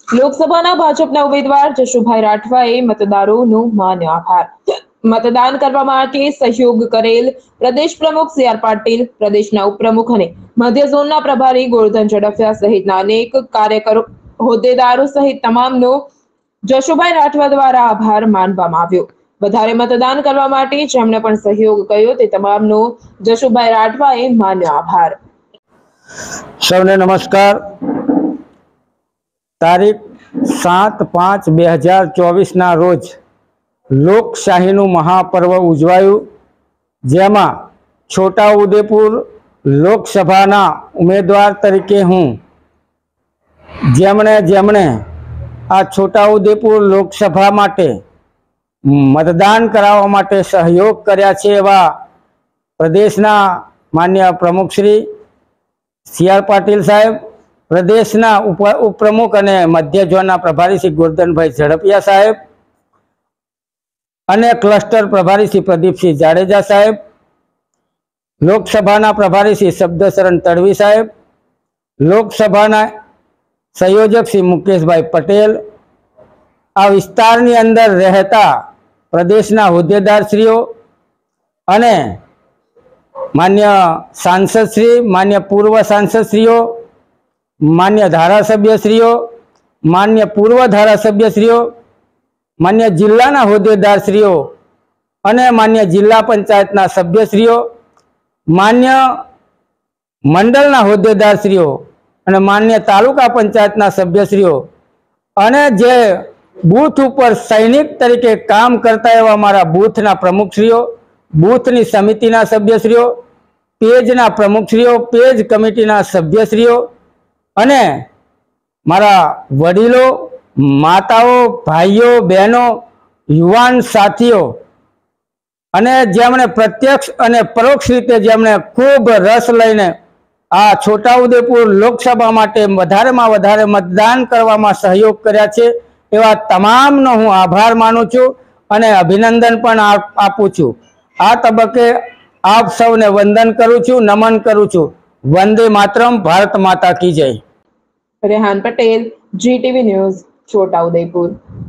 લોકસભાના ભાજપના ઉમેદવાર જશુભાઈ રાઠવાએ મતદારોનો માન્યો આભાર. મતદાન કરવા માટે સહયોગ કરેલ પ્રદેશ પ્રમુખ સી.આર. પાટીલ, પ્રદેશના ઉપપ્રમુખ અને મધ્ય ઝોનના પ્રભારી ગોરધન ઝડફિયા સહિતના અનેક કાર્યકરો, હોદ્દેદારો સહિત તમામનો જશુભાઈ રાઠવા દ્વારા આભાર માનવામાં આવ્યો. વધારે મતદાન કરવા માટે જેમણે પણ સહયોગ કર્યો તે તમામનો જશુભાઈ રાઠવાએ માન્યો આભાર. સૌને નમસ્કાર. તારીખ 7/5/2024 રોજ લોકશાહીનું મહાપર્વ ઉજવાયું, જેમાં છોટાઉદેપુર લોકસભાના ઉમેદવાર તરીકે હું જેમણે આ છોટાઉદેપુર લોકસભા માટે મતદાન કરાવવા માટે સહયોગ કર્યા છે એવા પ્રદેશના માન્ય પ્રમુખ શ્રી સી.આર. પાટીલ સાહેબ, પ્રદેશના ઉપપ્રમુખ અને મધ્ય ઝોનના પ્રભારી શ્રી ગોરધનભાઈ ઝડપિયા સાહેબ અને ક્લસ્ટર પ્રભારી શ્રી પ્રદીપસિંહ જાડેજા સાહેબ, લોકસભાના પ્રભારી શ્રી શબ્દશરણ તડવી સાહેબ, લોકસભાના સંયોજક શ્રી મુકેશભાઈ પટેલ, આ વિસ્તારની અંદર રહેતા પ્રદેશના હોદ્દેદારશ્રીઓ અને માન્ય સાંસદશ્રી, માન્ય પૂર્વ સાંસદશ્રીઓ, માન્ય ધારાસભ્યશ્રીઓ, માન્ય પૂર્વ ધારાસભ્યશ્રીઓ, માન્ય જિલ્લાના હોદ્દેદારશ્રીઓ અને માન્ય જિલ્લા પંચાયતના સભ્યશ્રીઓ, માન્ય મંડળના હોદ્દેદારશ્રીઓ અને માન્ય તાલુકા પંચાયતના સભ્યશ્રીઓ અને જે બૂથ ઉપર સૈનિક તરીકે કામ કરતા એવા મારા બૂથના પ્રમુખશ્રીઓ, બૂથની સમિતિના સભ્યશ્રીઓ, પેજના પ્રમુખશ્રીઓ, પેજ કમિટીના સભ્યશ્રીઓ અને મારા વડીલો, માતાઓ, ભાઈઓ, બહેનો, યુવાન સાથીઓ અને જેમણે પ્રત્યક્ષ અને પરોક્ષ રીતે જેમણે ખૂબ રસ લઈને આ છોટાઉદેપુર લોકસભા માટે વધારેમાં વધારે મતદાન કરવામાં સહયોગ કર્યા છે એવા તમામનો હું આભાર માનું છું અને અભિનંદન પણ આપું છું. આ તબક્કે આપ સૌને વંદન કરું છું, નમન કરું છું. વંદે માતરમ. ભારત માતા કી જય. Rehan Patel, GTV news, Chhota Udepur.